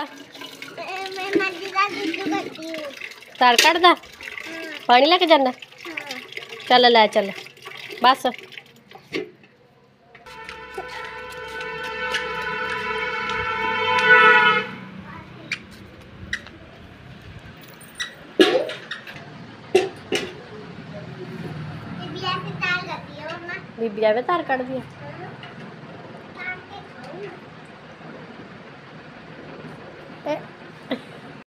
मैं मर्जी का दूध करती हूँ। तार कट दा पानी लेके जाना। चल ले चल बस बीबी आवे तार कट दिया।